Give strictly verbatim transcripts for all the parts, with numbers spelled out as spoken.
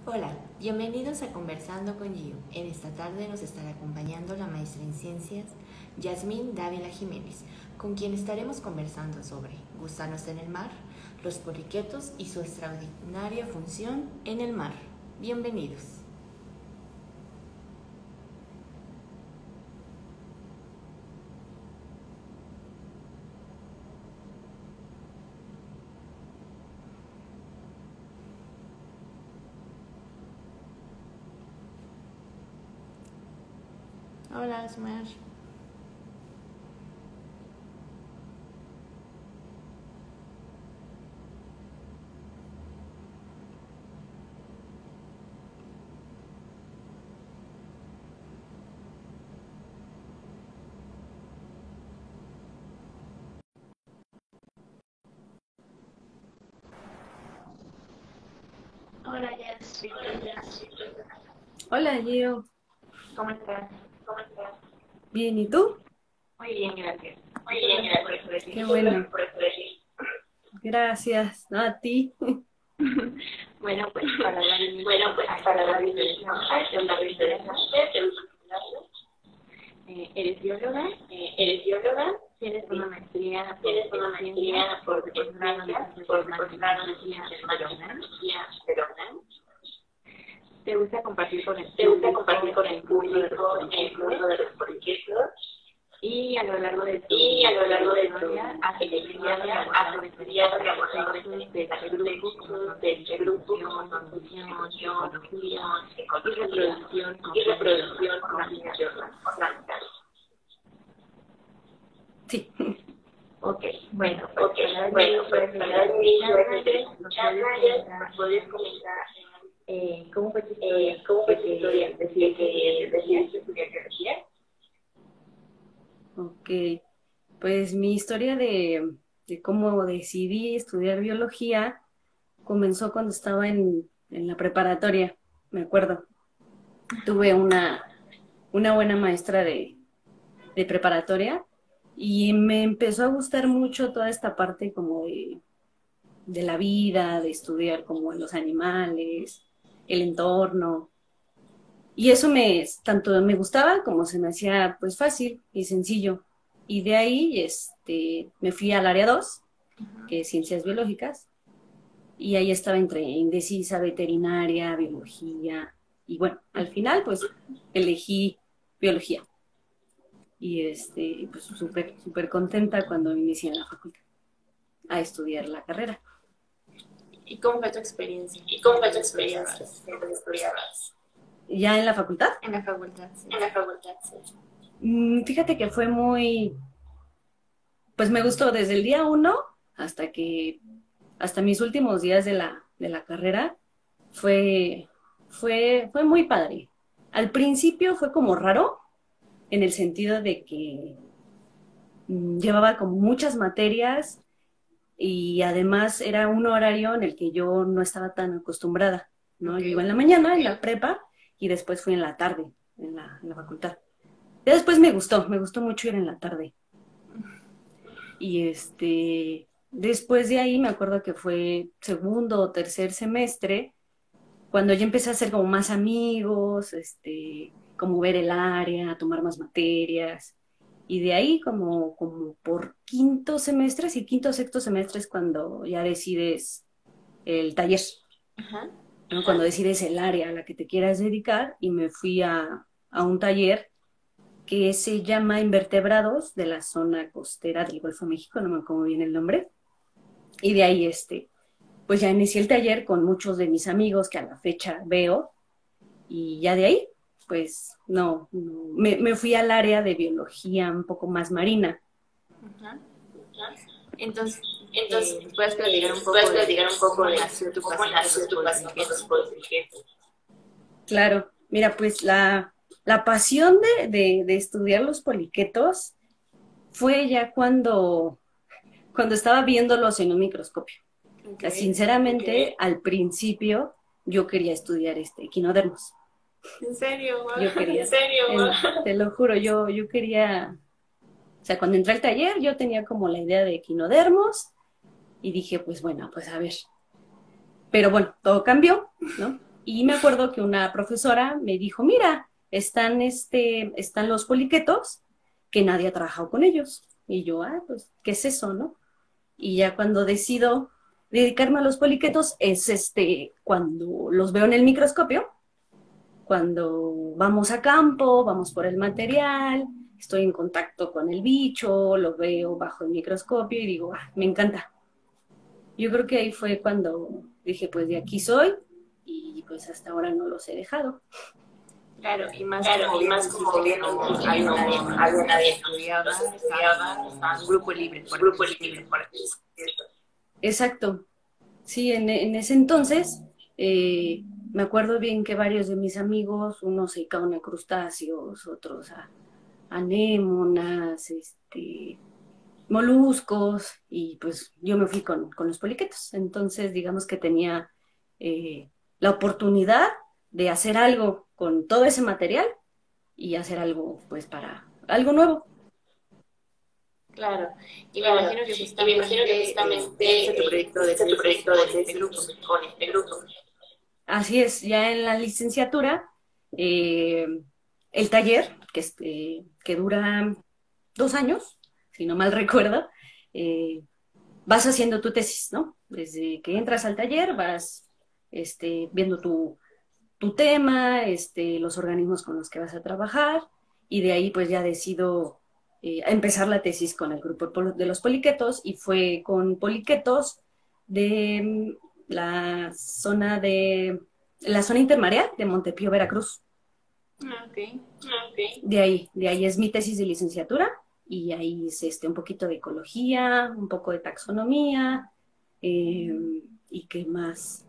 Hola, bienvenidos a Conversando con Gio. En esta tarde nos estará acompañando la maestra en ciencias Yasmín Dávila Jiménez, con quien estaremos conversando sobre gusanos en el mar, los poliquetos y su extraordinaria función en el mar. Bienvenidos. Hola, Sumar. Hola, Jess. Hola, Gio. ¿Cómo estás? ¿Cómo estás? Bien, ¿y tú? Muy bien, gracias. Muy bien, gracias. Qué bueno. Gracias. No, a ti. Bueno, pues para dar bueno, pues para dar eh, ¿Eres bióloga? Eh, ¿Eres bióloga? Tienes una maestría, tienes una maestría por posgrado por posgrado en ciencias de la UNAM. ¿Te gusta compartir con el ¿Te gusta compartir con el público el mundo de los poliquetos? Y a lo largo de tu y a lo largo de tu historia has estudiado y abordado de grupos de este grupo como son función, psicología y reproducción y reproducción orgánica. Sí. Ok, bueno, pues okay, bueno, pues para dar inicio a esta charla, ¿nos puedes comentar eh, cómo fue tu historia? Eh, ¿Cómo fue tu historia? ¿Decidiste estudiar biología? Ok. Pues mi historia de, de cómo decidí estudiar biología comenzó cuando estaba en, en la preparatoria, me acuerdo. Tuve una, una buena maestra de, de preparatoria y me empezó a gustar mucho toda esta parte como de, de la vida, de estudiar como los animales, el entorno. Y eso me, tanto me gustaba como se me hacía pues fácil y sencillo. Y de ahí este, me fui al área dos, que es ciencias biológicas, y ahí estaba entre indecisa, veterinaria, biología, y bueno, al final pues elegí biología. Y este, pues súper, súper contenta cuando inicié en la facultad a estudiar la carrera. ¿Y cómo fue tu experiencia? ¿Y cómo fue tu experiencia mientras estudiabas? ¿Ya en la facultad? En la facultad, sí. En la facultad, sí. Mm, fíjate que fue muy, pues me gustó desde el día uno hasta que, hasta mis últimos días de la, de la carrera, fue, fue, fue muy padre. Al principio fue como raro, en el sentido de que mm, llevaba como muchas materias y además era un horario en el que yo no estaba tan acostumbrada, ¿no? Okay. Yo iba en la mañana, en la prepa, y después fui en la tarde, en la, en la facultad. Ya después me gustó, me gustó mucho ir en la tarde. Y este, después de ahí me acuerdo que fue segundo o tercer semestre, cuando ya empecé a hacer como más amigos, este, como ver el área, tomar más materias. Y de ahí como, como por quinto semestre, sí, quinto o sexto semestre es cuando ya decides el taller, Ajá. ¿no? Cuando decides el área a la que te quieras dedicar, y me fui a, a un taller que se llama Invertebrados de la zona costera del Golfo de México, no me acuerdo cómo viene el nombre. Y de ahí, este, pues ya inicié el taller con muchos de mis amigos que a la fecha veo, y ya de ahí, pues no, no me, me, fui al área de biología un poco más marina. Ajá. Entonces, Entonces, eh, ¿puedes platicar un poco, puedes platicar un poco cómo de nació tu cómo pasión nació tu por los pasión por los poliquetos? poliquetos? Claro, mira, pues la, la pasión de, de, de estudiar los poliquetos fue ya cuando, cuando estaba viéndolos en un microscopio. Okay. O sea, sinceramente, okay, al principio yo quería estudiar este, equinodermos. ¿En serio? Yo quería, ¿En serio? en, te lo juro, yo, yo quería, o sea, cuando entré al taller yo tenía como la idea de equinodermos y dije, pues bueno, pues a ver. Pero bueno, todo cambió, ¿no? Y me acuerdo que una profesora me dijo, mira, están, este, están los poliquetos, que nadie ha trabajado con ellos. Y yo, ah, pues, ¿qué es eso, no? Y ya cuando decido dedicarme a los poliquetos es este, cuando los veo en el microscopio, cuando vamos a campo, vamos por el material, estoy en contacto con el bicho, lo veo bajo el microscopio y digo, ah, me encanta. Yo creo que ahí fue cuando dije, pues de aquí soy, y pues hasta ahora no los he dejado. Claro, y más Claro, como y bien más dijiste, como bien no dijiste, había no nadie, había nadie nadie, estudiaba, no se estudiaba, estaba un grupo libre, por grupo así libre, decirlo. por así decirlo. Exacto. Sí, en, en ese entonces eh, me acuerdo bien que varios de mis amigos, unos se dedicaban a crustáceos, otros a anémonas, este, moluscos, y pues yo me fui con, con los poliquetos. Entonces, digamos que tenía eh, la oportunidad de hacer algo con todo ese material y hacer algo, pues, para algo nuevo. Claro, y me Claro, imagino que y me imagino que justamente eh, justamente este es tu eh, proyecto de este es tu tesis proyecto de con este tesis grupo. con este grupo. Así es, ya en la licenciatura, eh, el taller, que, es, eh, que dura dos años, si no mal recuerdo, eh, vas haciendo tu tesis, ¿no? Desde que entras al taller vas este, viendo tu, tu tema, este, los organismos con los que vas a trabajar, y de ahí pues ya decido eh, empezar la tesis con el grupo de los poliquetos, y fue con poliquetos de mm, la zona de la zona intermareal de Montepío, Veracruz. Ah, ok. Okay. De ahí, de ahí es mi tesis de licenciatura, y ahí es este, un poquito de ecología, un poco de taxonomía, eh, y qué más,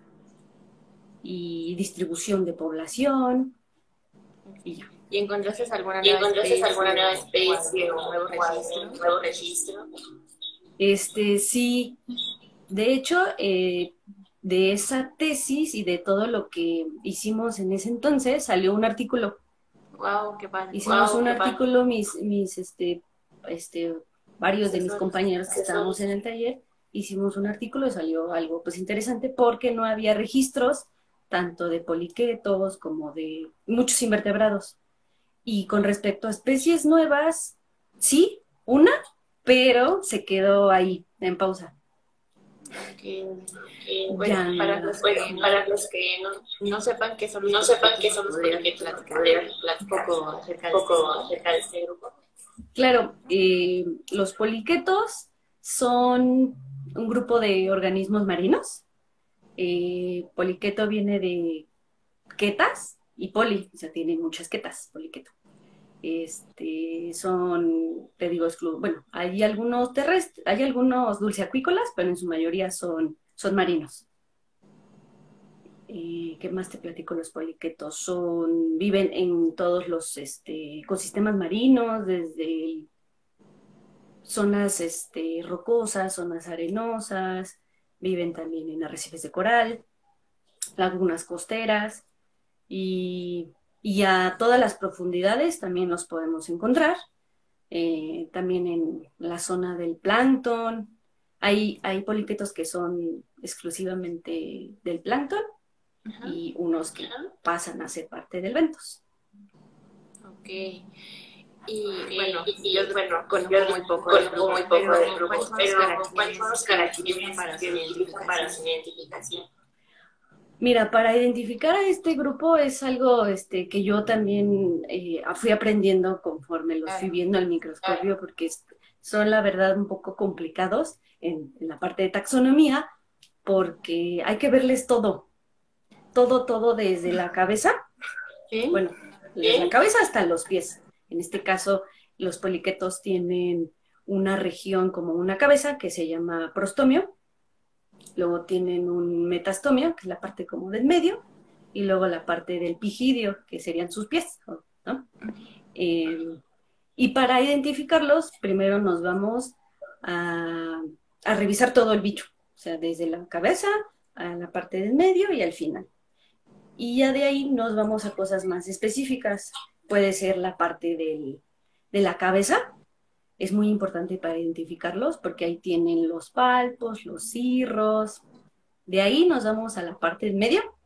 y distribución de población, y ya. ¿Y encontraste alguna ¿Y nueva encontraste especie alguna nueva o especie algún o nuevo algún registro? nuevo registro? Este, sí, de hecho, eh, de esa tesis y de todo lo que hicimos en ese entonces, salió un artículo. Wow, qué padre. Hicimos Wow, un qué padre. artículo, mis, mis, este, este, varios de mis Asesores, compañeros que estábamos asesores. en el taller, hicimos un artículo y salió algo pues interesante porque no había registros tanto de poliquetos como de muchos invertebrados. Y con respecto a especies nuevas, sí, una, pero se quedó ahí, en pausa. Okay. Eh, Bueno, Ya no para la... los bueno, que no, para los que no, no sepan qué son los no sepan qué poliquetos, son los ¿podrías poliquetos, platicar ¿podrías un platicar poco un acerca de este poco grupo? acerca de este grupo? Claro, eh, los poliquetos son un grupo de organismos marinos. Eh, poliqueto viene de quetas y poli, o sea, tiene muchas quetas, poliqueto. Este, son, te digo, exclu bueno, hay algunos terrestres, hay algunos dulceacuícolas, pero en su mayoría son, son marinos. Eh, ¿Qué más te platico? Los poliquetos son, viven en todos los este, ecosistemas marinos, desde zonas este, rocosas, zonas arenosas, viven también en arrecifes de coral, lagunas costeras, y, y a todas las profundidades también los podemos encontrar, eh, también en la zona del plancton. Hay, hay poliquetos que son exclusivamente del plancton Ajá. y unos que pasan a ser parte del bentos. Ok. Y Bueno, bueno, y, yo bueno, conozco yo muy poco del conozco grupo, muy poco pero del grupo, ¿cuáles son los pero ¿cuáles caracteres son los que utilizan caracteres para su que utilizan para su identificación? identificación? Mira, para identificar a este grupo es algo este, que yo también eh, fui aprendiendo conforme los fui Claro. viendo al microscopio, porque es- son la verdad un poco complicados en, en la parte de taxonomía, porque hay que verles todo, todo, todo desde la cabeza, ¿Sí? bueno, desde la cabeza hasta los pies. En este caso, los poliquetos tienen una región como una cabeza que se llama prostomio. Luego tienen un metastomio, que es la parte como del medio, y luego la parte del pigidio, que serían sus pies, ¿no? Eh, y para identificarlos, primero nos vamos a, a revisar todo el bicho, o sea, desde la cabeza a la parte del medio y al final. Y ya de ahí nos vamos a cosas más específicas. Puede ser la parte del, de la cabeza, es muy importante para identificarlos porque ahí tienen los palpos, los cirros. De ahí nos vamos a la parte del medio,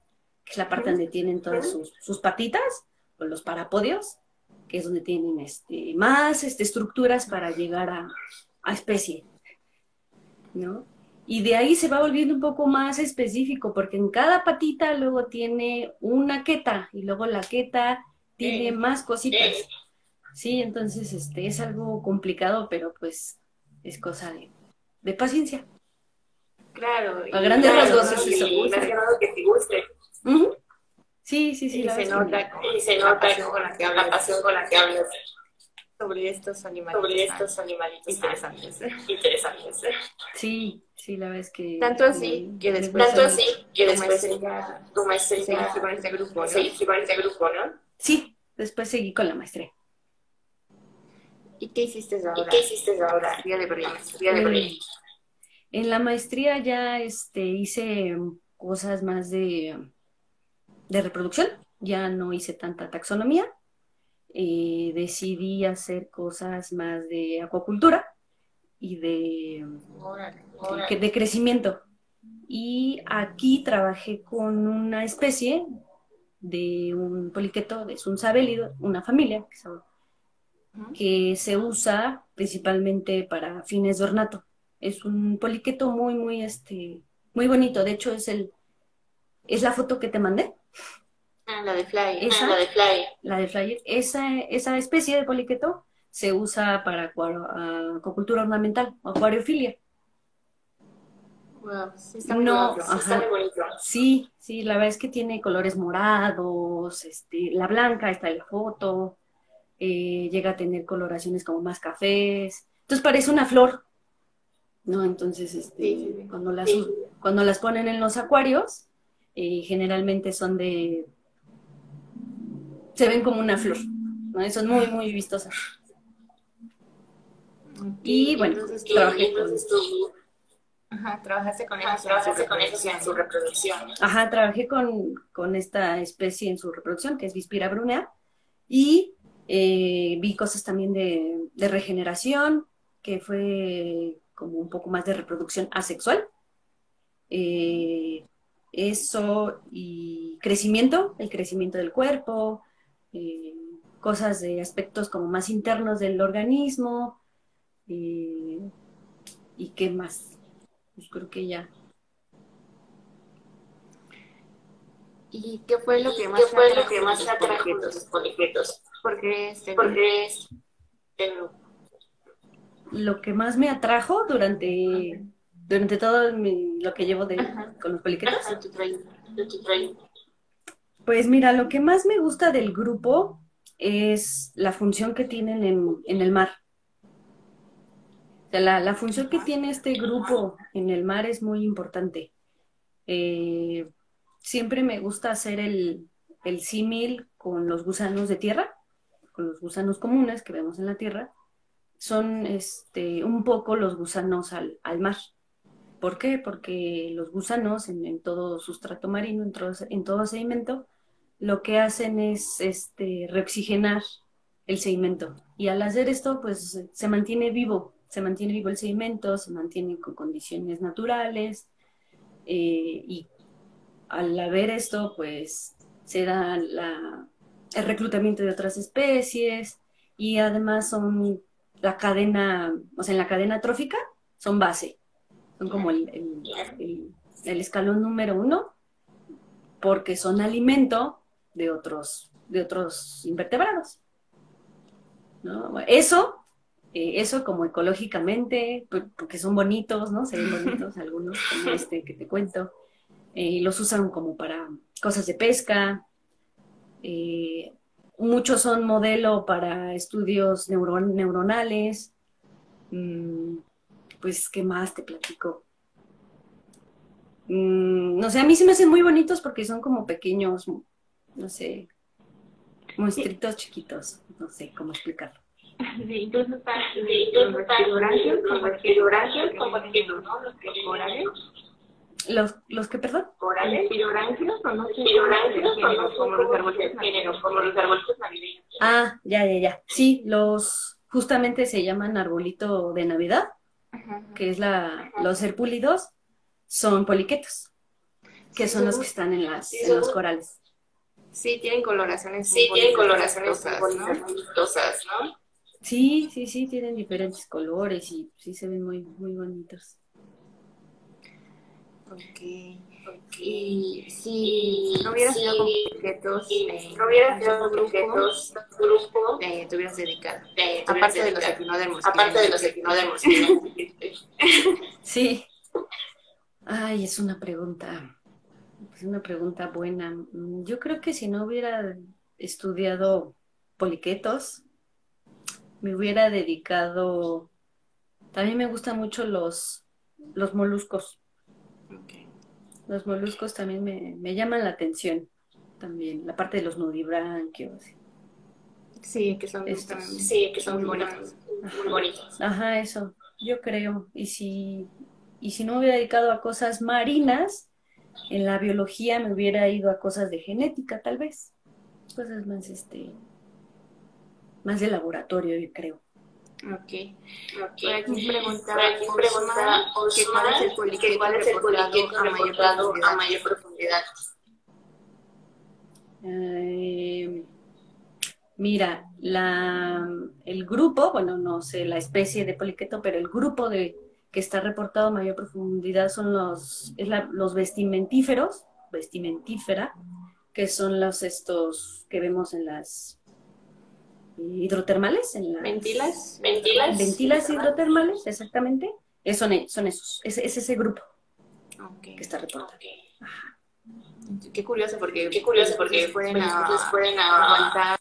que es la parte donde tienen todas sus, sus patitas, o los parapodios, que es donde tienen este, más este, estructuras para llegar a, a especie, ¿no? Y de ahí se va volviendo un poco más específico, porque en cada patita luego tiene una queta, y luego la queta tiene más cositas. Sí, entonces este, es algo complicado, pero pues es cosa de, de paciencia. Claro. A grandes claro, rasgos es eso. Y mencionado que te guste. Uh-huh. Sí, sí, sí. Y se nota, me... y se nota con la, con la pasión con la que hablas sobre estos animalitos, sobre estos animalitos interesantes. interesantes. Sí, sí, la verdad es que... Tanto así que después, tanto así que tu después maestría, tu maestría seguiste con este grupo, ¿no? Seguiste con este grupo, ¿no? Sí, después seguí con la maestría. ¿Y qué hiciste ahora? ¿Y qué hiciste ahora? Maestría de La maestría de proyectos. En la maestría ya este, hice cosas más de, de reproducción, ya no hice tanta taxonomía, eh, decidí hacer cosas más de acuacultura y de, Órale, de, de crecimiento. Y aquí trabajé con una especie de un poliqueto de Sunsavélido, una familia que se, que se usa principalmente para fines de ornato. Es un poliqueto muy, muy, este, muy bonito. De hecho, es el, es la foto que te mandé. Ah, la de Fly. Esa, ah, la de Fly. La de Flyer. Esa, esa especie de poliqueto se usa para acuacultura ornamental, acuariofilia. Wow, sí está muy no, bonito. Ajá. Está muy bonito. Sí, sí, la verdad es que tiene colores morados, este, la blanca está en la foto, eh, llega a tener coloraciones como más cafés. Entonces parece una flor, ¿no? Entonces, este, sí, sí, sí. Cuando, las, sí. cuando las ponen en los acuarios, eh, generalmente son de... se ven como una flor, ¿no? Son muy, muy vistosas. Y, y bueno, entonces, trabajé entonces con... tú... Ajá, trabajaste con Ajá, ellos, trabajaste con ellos en su reproducción. Ajá, trabajé con, con esta especie en su reproducción, que es Bispira brunea, y eh, vi cosas también de, de regeneración, que fue como un poco más de reproducción asexual. Eh, eso y crecimiento, el crecimiento del cuerpo, eh, cosas de aspectos como más internos del organismo, eh, y qué más. Pues creo que ya. ¿Y qué fue lo que más, ¿Qué te, fue atrajo lo que más te atrajo de los poliquetos? Porque este, Porque es el... Lo que más me atrajo durante, durante todo mi, lo que llevo de, con los poliquetos. de tu trayectoria. de tu trayectoria. Pues mira, lo que más me gusta del grupo es la función que tienen en, en el mar. O sea, la, la función que tiene este grupo en el mar es muy importante. Eh, siempre me gusta hacer el, el símil con los gusanos de tierra, con los gusanos comunes que vemos en la tierra. Son este, un poco los gusanos al, al mar. ¿Por qué? Porque los gusanos en, en todo sustrato marino, en todo, en todo sedimento, lo que hacen es este, reoxigenar el sedimento. Y al hacer esto, pues se mantiene vivo, se mantiene vivo el sedimento, se mantiene con condiciones naturales, eh, y al haber esto, pues se da la, el reclutamiento de otras especies, y además son la cadena, o sea, en la cadena trófica son base, son como el, el, el, el escalón número uno, porque son alimento de otros, de otros invertebrados, ¿no? Eso, eh, eso como ecológicamente, porque son bonitos, ¿no? Se ven bonitos algunos, como este que te cuento, eh, los usan como para cosas de pesca, eh, muchos son modelo para estudios neuron neuronales. Mm, pues, ¿qué más te platico? Mm, no sé, a mí se me hacen muy bonitos porque son como pequeños, no sé, monstruitos chiquitos, no sé cómo explicarlo. Sí, incluso están sí, los respirobranquios, como respirobranquios, como ejemplo, ¿no? Los corales. ¿Los, los que, perdón? ¿Corales? ¿Respirobranquios o no sé? ¿Respirobranquios o no como los arbolitos navideños? Como los arbolitos navideños. Ah, ya, ya, ya. Sí, los justamente se llaman arbolito de Navidad, ajá, que es la, los herpúlidos, son poliquetos. que Sí, son los son- que están en, las, sí, en son- los corales. Sí, tienen coloraciones muy Sí, tienen bonitas, coloraciones muy vistosas, bonitas, ¿no? muy vistosas, ¿no? Sí, sí, sí, tienen diferentes colores y sí se ven muy, muy bonitos. Ok. Ok. Y si Y no hubieras sido con si, poliquetos, si eh, no hubieras en sido tu grupo, objetos grupo, eh, te hubieras dedicado. te, te hubieras Aparte de los dedicado. equinodermos. que Aparte ya de me los dijiste. equinodermos. que Sí. Ay, es una pregunta, es una pregunta buena. Mm, Yo creo que si no hubiera estudiado poliquetos, me hubiera dedicado. También me gustan mucho los, los moluscos. Ok. Los moluscos también me, me llaman la atención. También la parte de los nudibranquios. Sí, que son Estos. también Sí, que son muy muy bonitos. muy bonitos. Ajá, eso, yo creo. Y si, y si no me hubiera dedicado a cosas marinas, en la biología me hubiera ido a cosas de genética, tal vez. Cosas más, este, más de laboratorio, yo creo. Ok. Ok. Por aquí pregunta Por aquí pregunta Osman que cuál es el Osman que poliqueto cuál es el reportado poliqueto a mayor reportado a profundidad. mayor profundidad. Eh, mira, la, el grupo, bueno, no sé la especie de poliqueto, pero el grupo de, que está reportado a mayor profundidad son los, es la- los vestimentíferos, vestimentífera, que son los estos que vemos en las hidrotermales, en las ¿Ventilas? Ventilas. ventilas hidrotermales, exactamente. Es- son, e- son esos, es, es ese grupo Ok. que está reportado. Ok. Qué curioso porque, Qué curioso pues, porque pueden, pues, a- entonces pueden a- aguantar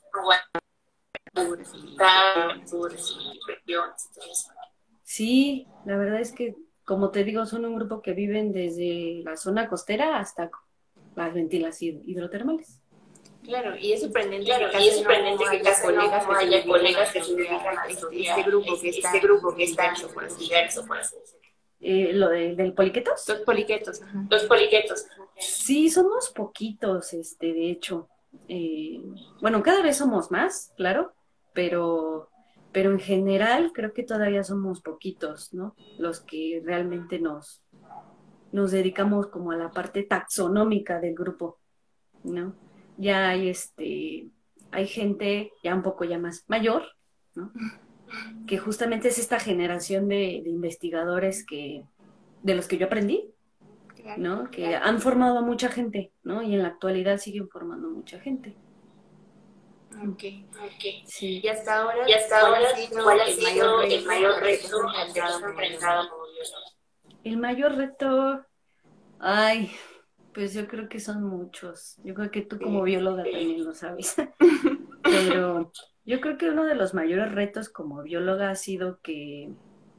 aguantar tours y regiones y todo eso. Sí, la verdad es que, como te digo, son un grupo que viven desde la zona costera hasta las ventilas hid- hidrotermales. Claro, y es sorprendente Claro, que y casi es sorprendente no que haya casi colegas no que se haya dedican colegas a que se estudiar dedican a este, estudiar este grupo este, que está este grupo que en el está universo, por en el así decirlo. universo, por así decirlo. Eh, lo de- del poliquetos. Los poliquetos, ajá. Los poliquetos. Sí, somos poquitos, este, de hecho. Eh, bueno, cada vez somos más, claro, pero, pero en general creo que todavía somos poquitos, ¿no? Los que realmente nos, nos dedicamos como a la parte taxonómica del grupo, ¿no? Ya hay este, hay gente ya un poco ya más mayor, ¿no? Que justamente es esta generación de, de investigadores que, de los que yo aprendí, Claro. ¿no? Que han formado a mucha gente, ¿no? Y en la actualidad siguen formando mucha gente. Ok. Ok. Sí. Y hasta ahora, Y hasta ¿cuál ahora, ha sido ¿cuál ha el sido mayor el mayor reto al que te reto has al que te has enfrentado como enfrentado biólogo? como biólogo? El mayor reto, ay, pues yo creo que son muchos. Yo creo que tú como Sí. bióloga también lo sabes. Pero yo creo que uno de los mayores retos como bióloga ha sido que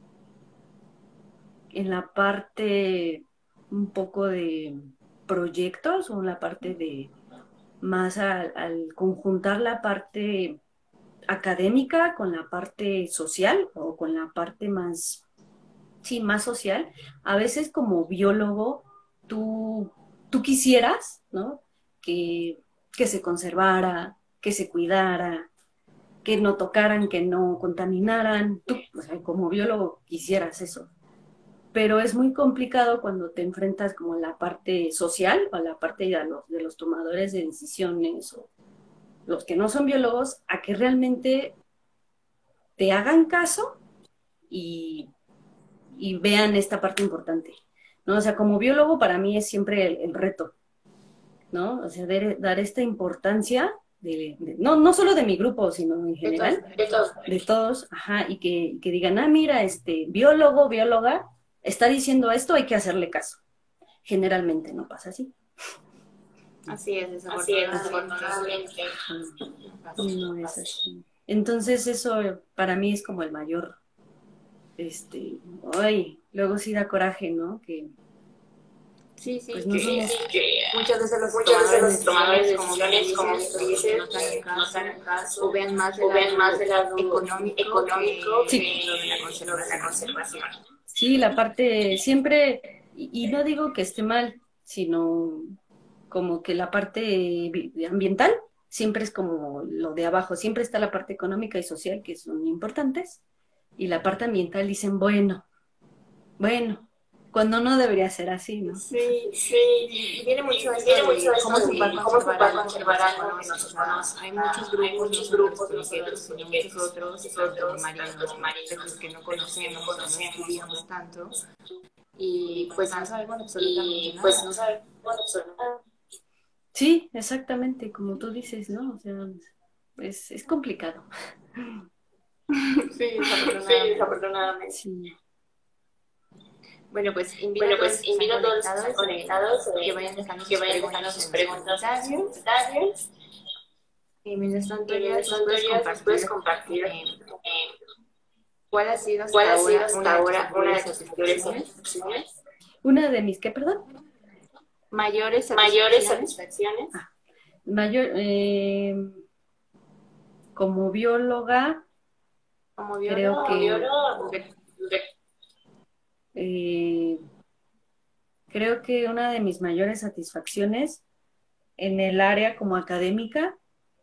en la parte un poco de proyectos o en la parte de más al, al conjuntar la parte académica con la parte social o con la parte más, sí, más social, a veces como biólogo tú, tú quisieras, ¿no? Que, que se conservara, que se cuidara, que no tocaran, que no contaminaran. Tú, o sea, como biólogo quisieras eso. Pero es muy complicado cuando te enfrentas como a la parte social o a la parte de los, de los tomadores de decisiones o los que no son biólogos, a que realmente te hagan caso y, y vean esta parte importante, ¿no? O sea, como biólogo para mí es siempre el, el reto, ¿no? O sea, de, dar esta importancia, de, de, no, no solo de mi grupo, sino en general, De todos. de todos, ajá, y que, que digan, ah, mira, este biólogo, bióloga, está diciendo esto, hay que hacerle caso. Generalmente no pasa así. Así es, Así es, desafortunadamente. desafortunadamente. No es así. Entonces eso para mí es como el mayor, este, ay, luego sí da coraje, ¿no? Que Sí, sí, pues no que, somos, Sí, que muchas veces los muchas veces los tomadores tomadores de de decisiones, como decisiones, como dices, tú no dices, están en no están en caso caso o vean más el o vean más lado el lado económico, económico que que lo de la lo de la conservación. conservación. sí, la parte siempre, y, y no digo que esté mal, sino como que la parte vi- ambiental siempre es como lo de abajo, siempre está la parte económica y social que son importantes, y la parte ambiental dicen, bueno, bueno, cuando no debería ser así, ¿no? Sí, Sí, y viene mucho esto viene de mucho eso cómo se puede de cómo se conservar puede algo que no conservar se algo que conoce. no O se sea, conoce. hay Ah, muchos hay grupos, no muchos solo los grupos, no solo poliquetos, los sino muchos poliquetos, otros, muchos tanto otros, tanto marinos, especies marinos, que no especies que no conocemos o no conocemos o estudiamos no tanto, estudiamos. y pues no sabemos absolutamente Y pues nada. no sabemos absolutamente. Sí, exactamente, como tú dices, ¿no? O sea, es, es complicado. Sí, Sí, desafortunadamente. desafortunadamente. Sí. Bueno, pues invito Bueno, a todos pues los que están invito a todos los que están conectados eh, conectados que eh, vayan dejando que sus vayan dejando preguntas sus en los preguntas en los comentarios. comentarios. Y mientras tanto, Y ya mientras nos tanto, puedes ya nos puedes compartir compartir eh, eh, cuál ha sido cuál hasta ha sido ahora hasta una de tus ahora una mayores de tus mayores satisfacciones. satisfacciones. Una de mis, ¿qué, perdón? Mayores Mayores satisfacciones. satisfacciones. Ah, mayor, eh, como bióloga, Como creo biólogo, Como que, biólogo, re- eh, creo que una de mis mayores satisfacciones en el área como académica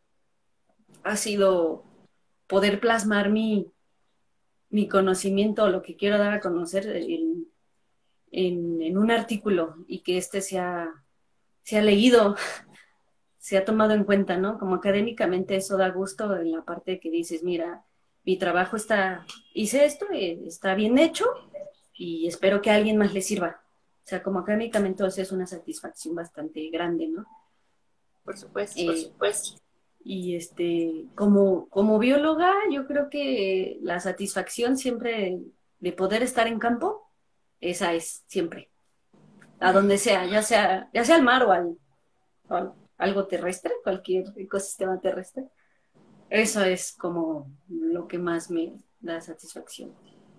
ha sido poder plasmar mi, mi conocimiento o lo que quiero dar a conocer en, en, en un artículo y que este sea, sea leído, se ha tomado en cuenta, ¿no? Como académicamente eso da gusto en la parte que dices, mira, mi trabajo está, hice esto, eh, está bien hecho y espero que a alguien más le sirva. O sea, como académicamente eso es una satisfacción bastante grande, ¿no? por supuesto. por Eh, supuesto. y este, como, como bióloga, yo creo que la satisfacción siempre de poder estar en campo, esa es siempre, a donde sea, ya sea, ya sea al mar o al, o al- algo terrestre, cualquier ecosistema terrestre. Eso es como lo que más me da satisfacción.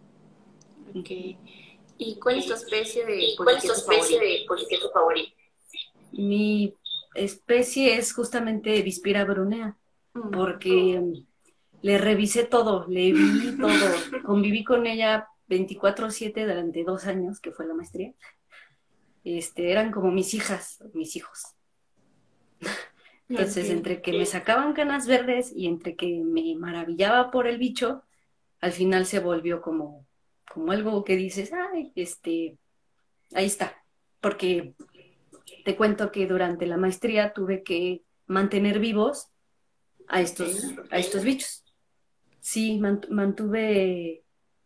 Ok. ¿Y cuál es tu especie de ¿Y cuál es tu poliqueto especie favorita? de poliqueto favorito? Mi especie es justamente Bispira brunea, Mm, porque le revisé todo, le vi todo, conviví con ella veinticuatro siete durante dos años, que fue la maestría. Este, eran como mis hijas, mis hijos. Entonces, ok. entre que me sacaban canas verdes y entre que me maravillaba por el bicho, al final se volvió como, como algo que dices, ay, este, ahí está. Porque te cuento que durante la maestría tuve que mantener vivos a estos, Ok. a estos bichos. Sí, mant- mantuve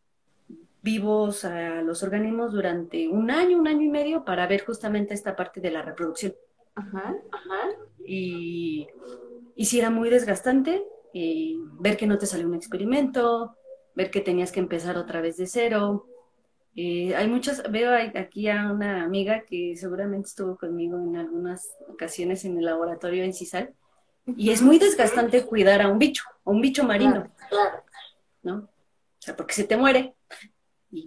vivos a los organismos durante un año, un año y medio para ver justamente esta parte de la reproducción. Ajá. Ajá. Y, y sí era muy desgastante y ver que no te salió un experimento, ver que tenías que empezar otra vez de cero. Eh, hay muchas, veo aquí a una amiga que seguramente estuvo conmigo en algunas ocasiones en el laboratorio en CISAL, y es muy Ujú. desgastante cuidar a un bicho, a un bicho Claro. marino, Claro. ¿no? O sea, porque se te muere y,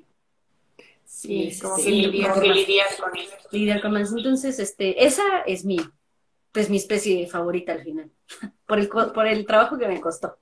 y Sí, es como este, que y Sí, lidiar como por que con más, eso. lidiar con eso. lidiar con más. Entonces, este, esa es mi, pues mi especie favorita al final, por el, co- por el trabajo que me costó.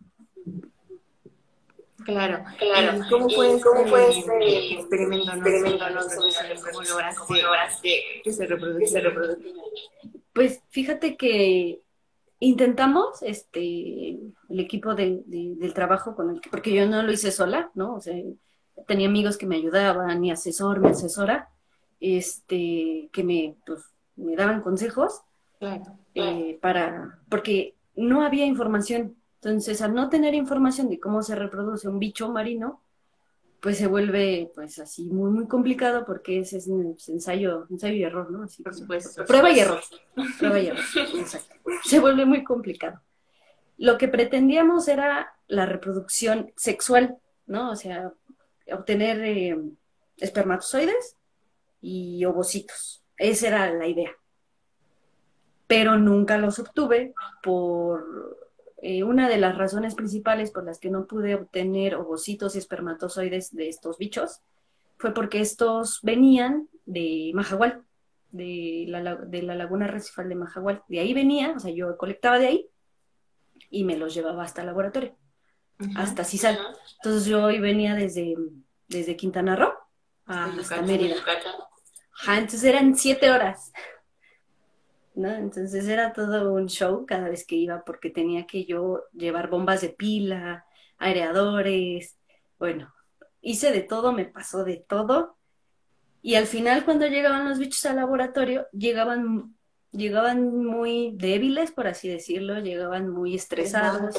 Claro. Claro. ¿Y cómo fue ¿Y cómo fue este este experimento, no, sobre experimento la no sobre la reproducción? ¿Cómo reproducción? ¿Cómo lograste lograste que se que se reproducieran? reproducieran? Pues fíjate que intentamos, este, el equipo de, de- del trabajo con el que, porque yo no lo hice sola, ¿no? O sea, tenía amigos que me ayudaban, mi asesor, mi asesora, este, que me, pues, me daban consejos, Claro. eh, para, porque no había información. Entonces, al no tener información de cómo se reproduce un bicho marino, pues se vuelve, pues, así muy, muy complicado porque ese es un ensayo, ensayo y error, ¿no? Así Por como, supuesto. prueba y error, prueba y error, exacto. Se vuelve muy complicado. Lo que pretendíamos era la reproducción sexual, ¿no? O sea, obtener eh, espermatozoides y ovocitos. Esa era la idea. Pero nunca los obtuve por eh, una de las razones principales por las que no pude obtener ovocitos y espermatozoides de estos bichos fue porque estos venían de Mahahual, de la, de la laguna recifal de Mahahual. De ahí venía, o sea, yo colectaba de ahí y me los llevaba hasta el laboratorio, Ajá. hasta CISAL. Entonces yo hoy venía desde, desde Quintana Roo Hasta hasta Yucatán. Mérida. Ajá, entonces eran siete horas, ¿no? Entonces era todo un show cada vez que iba porque tenía que yo llevar bombas de pila, aireadores, bueno, hice de todo, me pasó de todo Y al final, cuando llegaban los bichos al laboratorio, llegaban, llegaban muy débiles, por así decirlo, llegaban muy estresados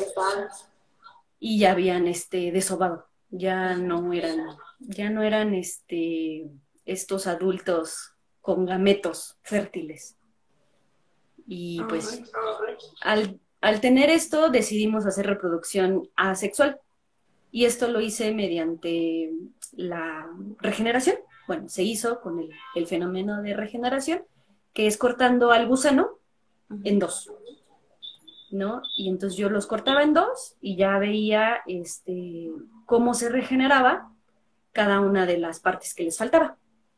y ya habían este, desovado. Ya no eran, ya no eran este, estos adultos con gametos fértiles. Y pues al, al tener esto decidimos hacer reproducción asexual. Y esto lo hice mediante la regeneración. Bueno, se hizo con el, el fenómeno de regeneración, que es cortando al gusano en dos, ¿no? Y entonces yo los cortaba en dos y ya veía este, cómo se regeneraba cada una de las partes que les faltaba,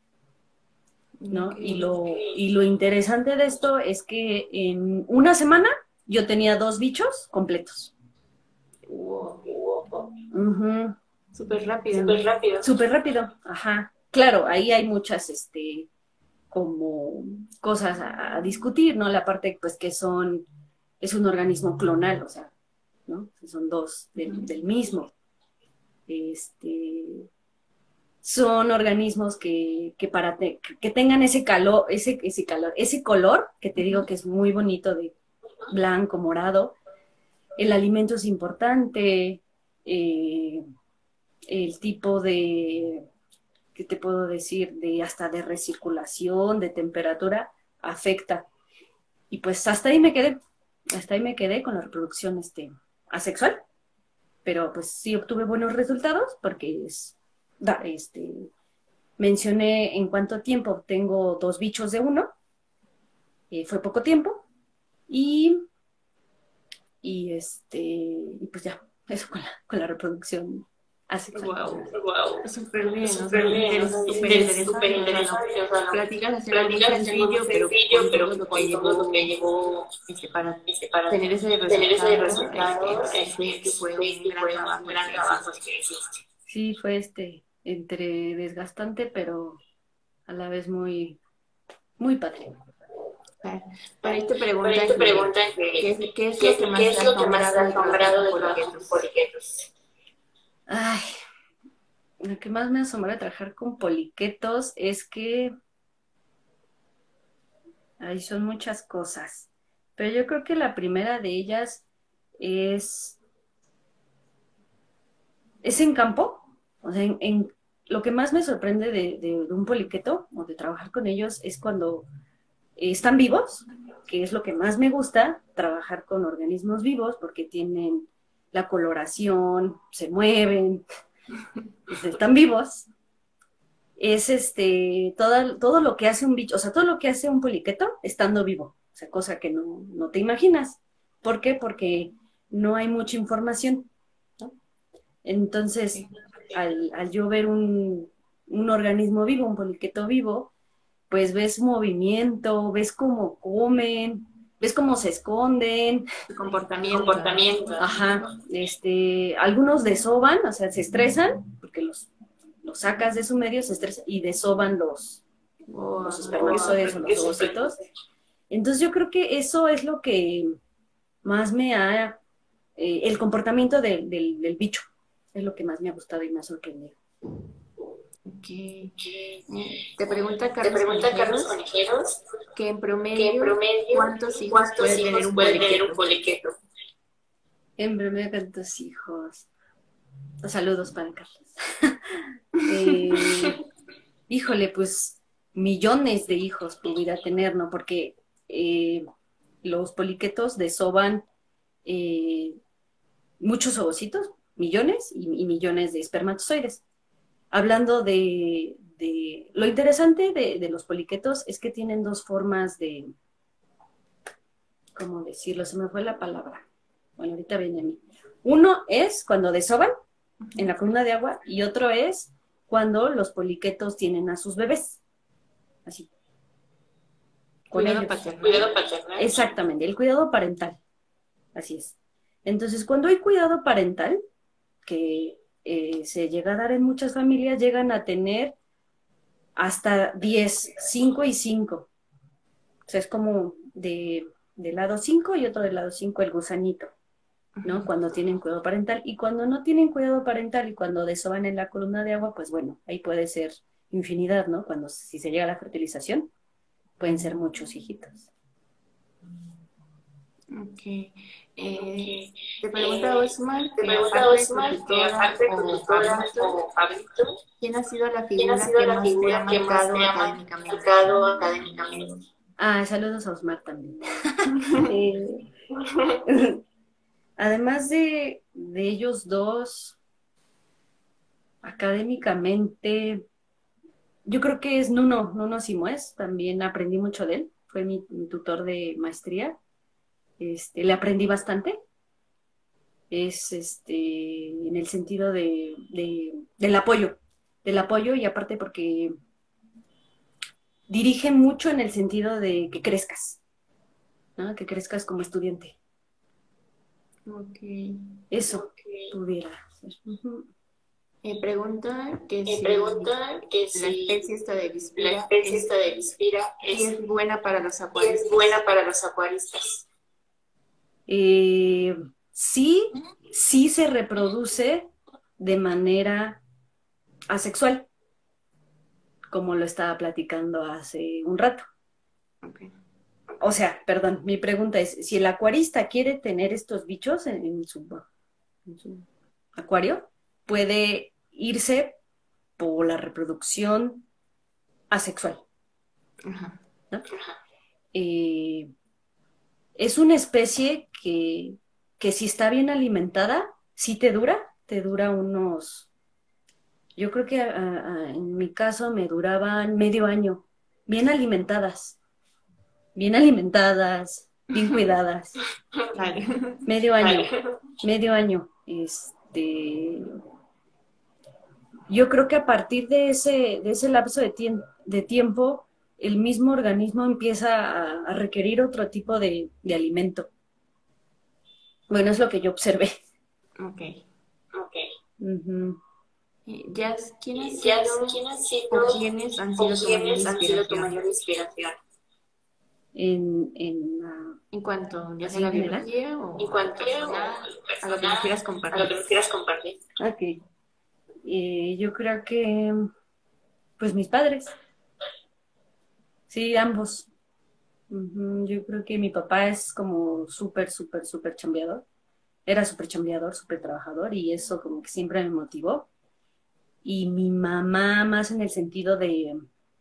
¿no? Okay. Y, lo, y lo interesante de esto es que en una semana yo tenía dos bichos completos. Wow. Uh-huh. Súper rápido. Súper rápido. Súper rápido, ajá. Claro, ahí hay muchas, este, como cosas a, a discutir, ¿no? La parte, pues, que son, es un organismo clonal, o sea, ¿no? Son dos del, del mismo. Este, son organismos que, que para te, que tengan ese calor, ese, ese calor, ese color, que te digo que es muy bonito, de blanco, morado. El alimento es importante, eh, el tipo de, ¿qué te puedo decir? De hasta de recirculación, de temperatura, afecta. Y pues hasta ahí me quedé, hasta ahí me quedé con la reproducción este, asexual, pero pues sí obtuve buenos resultados porque es, da, este, mencioné en cuánto tiempo tengo dos bichos de uno, eh, fue poco tiempo, y, y, este, y pues ya, eso con la, con la reproducción asexual. Wow, wow. Súper bien, súper bien, súper interesante. Platícanos algo sencillo, pero con todo lo que llevó para tener ese resultado, que fue un gran trabajo que hiciste. Sí, fue este, entre desgastante, pero a la vez muy, muy padre. Por ahí te preguntan, te preguntan que, que, ¿qué es lo que más, ¿qué es lo que más te ha asombrado de los poliquetos? Ay, lo que más me asombra de trabajar con poliquetos es que ay, son muchas cosas, pero yo creo que la primera de ellas es, es en campo, o sea, en, en lo que más me sorprende de, de, de un poliqueto o de trabajar con ellos es cuando están vivos, que es lo que más me gusta, trabajar con organismos vivos porque tienen la coloración, se mueven, pues están vivos. Es este, todo, todo lo que hace un bicho, o sea, todo lo que hace un poliqueto estando vivo, o sea, cosa que no, no te imaginas. ¿Por qué? Porque no hay mucha información, ¿no? Entonces, al, al yo ver un, un organismo vivo, un poliqueto vivo, pues ves movimiento, ves cómo comen, ves cómo se esconden. Su comportamiento. comportamiento. Ajá, este, algunos desovan, o sea, se estresan, porque los, los sacas de su medio, se estresan y desovan los, wow, los espermatozoides wow, o los ovocitos. Entonces yo creo que eso es lo que más me ha, eh, el comportamiento de, de, del bicho, es lo que más me ha gustado y me ha sorprendido. Okay. Te pregunta Carlos, Te pregunta Carlos Conejeros que en promedio, que en promedio ¿cuántos hijos, ¿cuántos puede, hijos tener un puede tener un poliqueto? En promedio, ¿cuántos hijos? Saludos para Carlos. eh, híjole, pues millones de hijos pudiera tener, ¿no? Porque eh, los poliquetos desovan eh, muchos ovocitos, millones y, y millones de espermatozoides. Hablando de, de... Lo interesante de, de los poliquetos es que tienen dos formas de... ¿Cómo decirlo? Se me fue la palabra. Bueno, ahorita viene a mí. Uno es cuando desovan en la columna de agua y otro es cuando los poliquetos tienen a sus bebés. Así. Con cuidado ellos. Paternal. Cuidado paternal. Exactamente, el cuidado parental. Así es. Entonces, cuando hay cuidado parental, que... Eh, se llega a dar en muchas familias, llegan a tener hasta diez, cinco y cinco. O sea, es como de, de lado cinco y otro del lado cinco el gusanito, ¿no? Uh-huh. Cuando tienen cuidado parental. Y cuando no tienen cuidado parental y cuando desovan en la columna de agua, pues bueno, ahí puede ser infinidad, ¿no? Cuando si se llega a la fertilización, pueden ser muchos hijitos. Ok. Eh, te pregunta Osmar, Te que pregunta aparte de Osmar, tu que tutora aparte de tu o tutora Pablito, o Pablito, ¿quién ha sido la ¿quién ha figura sido que la más te ha figura que más marcado te ha académicamente? marcado académicamente? Ah, saludos a Osmar también. Eh, además de, de ellos dos, académicamente, yo creo que es Nuno, Nuno Simões, también aprendí mucho de él, fue mi, mi tutor de maestría, este, le aprendí bastante, es este, en el sentido de, de- del apoyo, del apoyo y aparte porque dirige mucho en el sentido de que crezcas, ¿no? Que crezcas como estudiante. Ok. Eso Okay. pudiera ser. Ujú. Me pregunta que Me si pregunta que la si especie esta de la Bispira especie es, esta de Bispira sí es, es buena para los es acuaristas. buena para los acuaristas. Eh, sí, sí se reproduce de manera asexual, como lo estaba platicando hace un rato. Okay. O sea, perdón, mi pregunta es, si el acuarista quiere tener estos bichos en, en su, en su acuario, puede irse por la reproducción asexual, Ajá. ¿no? Eh, es una especie que, que si está bien alimentada, sí te dura, te dura unos, yo creo que a- a- en mi caso me duraban medio año, bien alimentadas, bien alimentadas, bien cuidadas, Claro. medio año, medio año. Este, yo creo que a partir de ese, de ese lapso de, tiem- de tiempo, el mismo organismo empieza a, a requerir otro tipo de, de alimento. Bueno, es lo que yo observé. Ok. Ok. Ujú. Eh, Jazz, ¿quién ha Y ya, sido ¿quién ha sido o quiénes han o sido tu mayor quiénes han sido tu inspiración? mayor inspiración? En, en, ah, En cuanto ya sea ¿así a en la general? biología o En a lo cuanto personal, al a lo que nos personal, quieras a lo compartir. que nos quieras compartir. Ok. Eh, yo creo que, pues mis padres, sí, ambos. Ujú. Yo creo que mi papá es como súper, súper, súper chambeador. Era súper chambeador, súper trabajador y eso como que siempre me motivó. Y mi mamá más en el sentido de,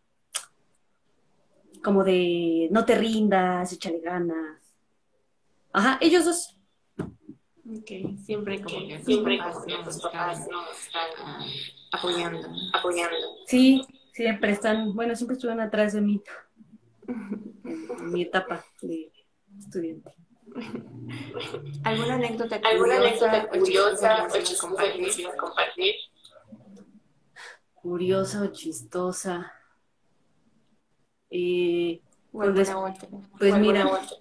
como de, no te rindas, échale ganas. Ajá, ellos dos. Ok, siempre como que tus Siempre papás como que nos tus están papás nos están ah, apoyando, ¿no? apoyando. Sí, siempre están, bueno, siempre estuvieron atrás de mí en, en mi etapa de estudiante. ¿Alguna anécdota ¿Alguna curiosa anécdota o chistosa que curiosa nos o quieras chistosa que compartir? nos quieras compartir? Curiosa o chistosa. Eh, ¿O con res- alguna otra? pues ¿O alguna mira, otra?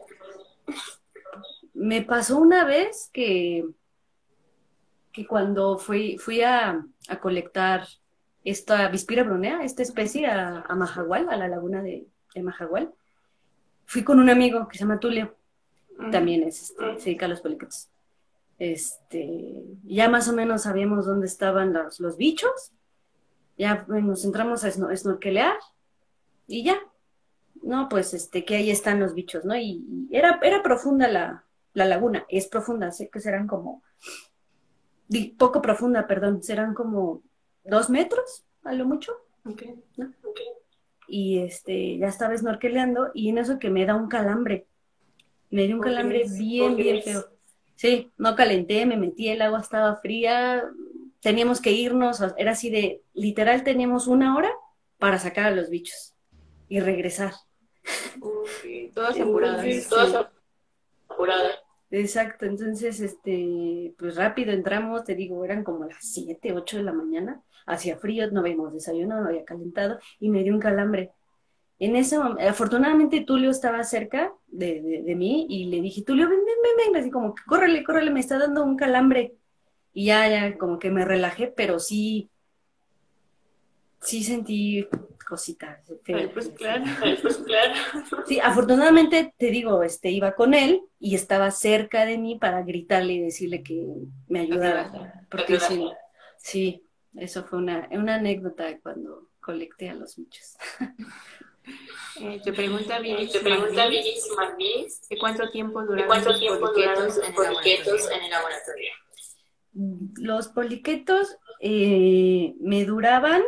me pasó una vez que, que cuando fui, fui a, a colectar esta Bispira brunea, esta especie, a, a Majagual, a la laguna de, de Majagual, fui con un amigo que se llama Tulio, también es, este, se dedica a los poliquetos. Este, ya más o menos sabíamos dónde estaban los, los bichos, ya pues, nos entramos a sno- snorkelear y ya, no, pues este, que ahí están los bichos, ¿no? Y, y era, era profunda la, la laguna, es profunda, sé que serán como, di- poco profunda, perdón, serán como dos metros, a lo mucho, Ok. ¿no? Y este, ya estaba snorkeleando y en eso que me da un calambre, me dio un ¿Cómo calambre crees? bien, bien feo. Sí, no calenté, me metí, el agua estaba fría, teníamos que irnos, era así de, literal teníamos una hora para sacar a los bichos y regresar. Ok, todas Entonces, apuradas. Todas sí, apuradas. exacto, entonces, este, pues rápido entramos, te digo, eran como las siete, ocho de la mañana, hacía frío, no habíamos desayunado, no había calentado y me dio un calambre. En ese momento, afortunadamente Tulio estaba cerca de, de, de mí y le dije, Tulio, ven, ven, ven, ven, así como que córrele, córrele, me está dando un calambre. Y ya, ya, como que me relajé, pero sí, sí sentí cositas Ay, feas. pues claro. Ay, pues claro. Sí, afortunadamente, te digo, este, iba con él y estaba cerca de mí para gritarle y decirle que me ayudara. Porque sí, sí, eso fue una, una anécdota cuando, colecté a los bichos. Eh, te pregunta bien, Te pregunta bien, ¿de cuánto tiempo duraron ¿cuánto tus tiempo duraron poliquetos tus en el poliquetos laboratorio? en el laboratorio? Los poliquetos eh, me duraban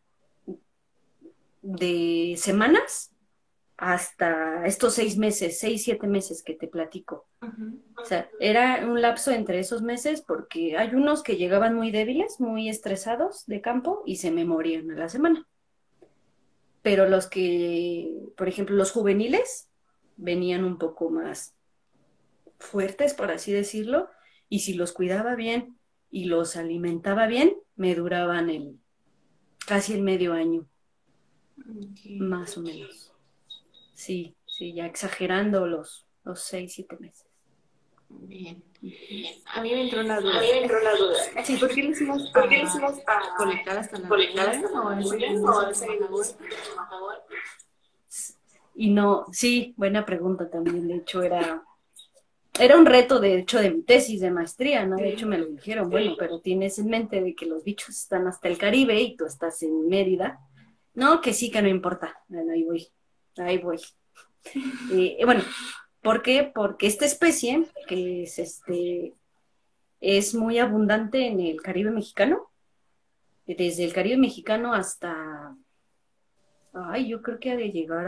de semanas hasta estos seis meses, seis, siete meses que te platico. Uh-huh. O sea, era un lapso entre esos meses porque hay unos que llegaban muy débiles, muy estresados de campo y se me morían a la semana. Pero los que, por ejemplo, los juveniles venían un poco más fuertes, por así decirlo, y si los cuidaba bien y los alimentaba bien, me duraban el, casi el medio año, Okay. más o menos. Sí, sí, ya exagerando los, los seis, siete meses. Bien. A mí me entró una duda. A mí me entró la duda. Sí, ¿por qué les ibas ¿Por qué a les ibas a colectar hasta la colectar hasta luna? la ¿O ese luna? ¿O que ese hizo tu mamá? favor? Y no, sí, buena pregunta también. De hecho, era, era un reto, de hecho, de mi tesis de maestría, ¿no? De hecho, me lo dijeron, bueno, pero tienes en mente de que los bichos están hasta el Caribe y tú estás en Mérida. No, que sí, que no importa. Bueno, ahí voy, ahí voy. Eh, bueno, ¿por qué? Porque esta especie, que es, este, es muy abundante en el Caribe mexicano, desde el Caribe mexicano hasta, ay, yo creo que ha de llegar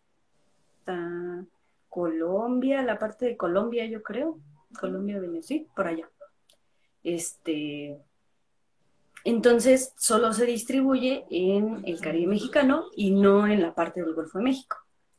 hasta Colombia, la parte de Colombia, yo creo, Colombia, Venezuela, sí, por allá. Este, entonces, solo se distribuye en el Caribe mexicano y no en la parte del Golfo de México.